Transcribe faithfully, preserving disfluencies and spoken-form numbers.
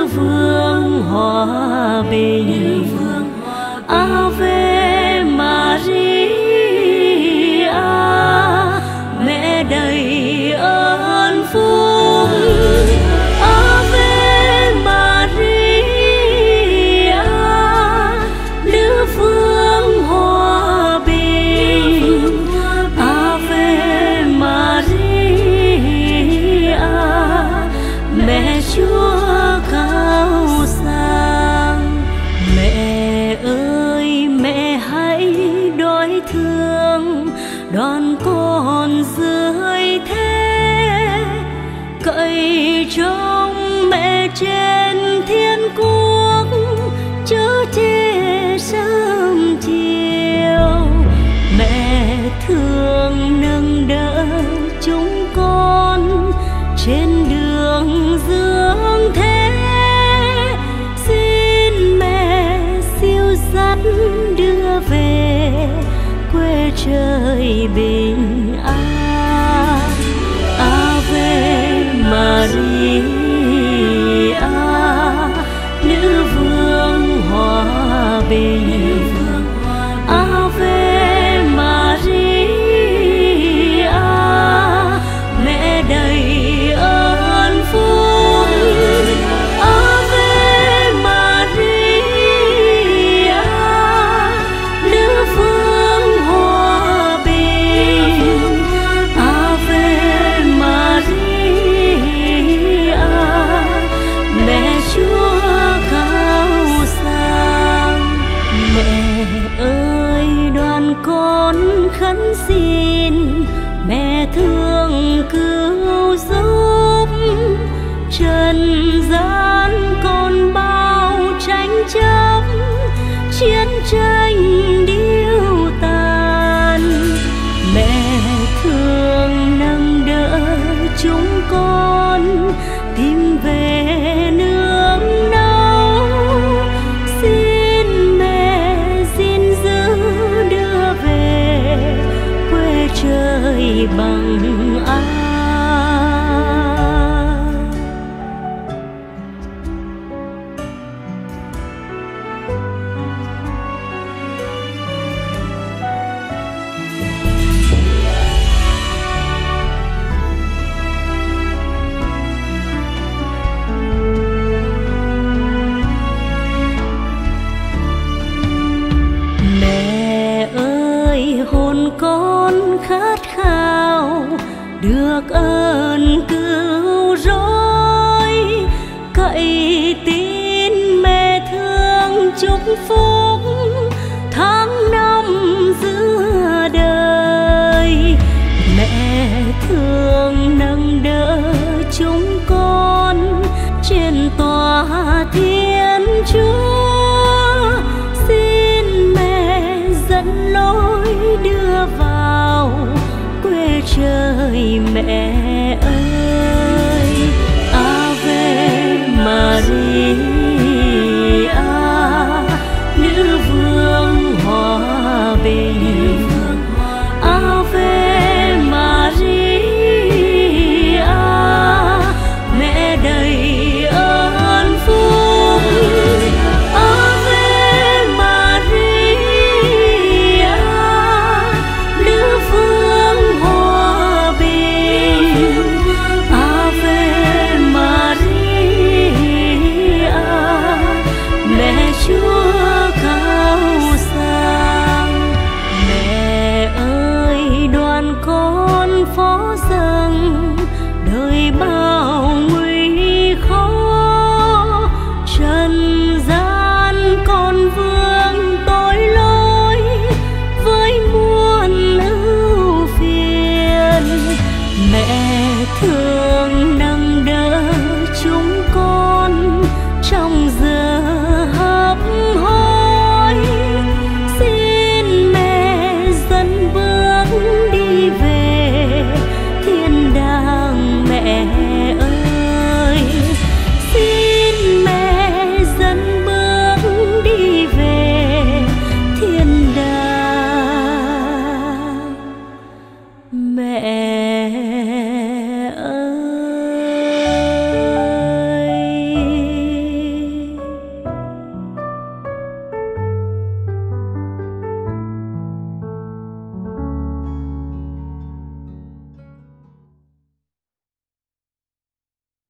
vương hòa bình. Ave Maria, mẹ đầy ơn phúc. Ave Maria, nữ vương hòa bình. Ave Maria, mẹ Chúa cao sang. Mẹ ơi mẹ hãy đói thương đoàn con dưới thế, cậy trong mẹ trên thiên quốc chớ che sớm chiều. Mẹ thương nâng đỡ chúng con trên đường dương thế, xin mẹ siêu dắt đưa về quê trời bình an. Ave Maria, nữ vương hòa bình. Ave Maria, mẹ đầy ơn phúc. Ave Maria, nữ vương hòa bình. Ave Maria, mẹ Chúa cao sang. Mẹ ơi đoàn con khấn xin mẹ thương cứu giúp. Trần gian còn bao tranh chấp, chiến tranh điêu tàn. Mẹ thương nâng đỡ chúng con tìm về nương náu. Xin mẹ gìn giữ đưa về quê trời bằng an. Mẹ ơi hồn con khát khao được ơn cứu rỗi, cậy tin mẹ thương chúc phúc tháng năm giữa đời. Mẹ thương nâng đỡ chúng con trên tòa thiên chúa. Xin mẹ dẫn lối đưa vào quê trời mẹ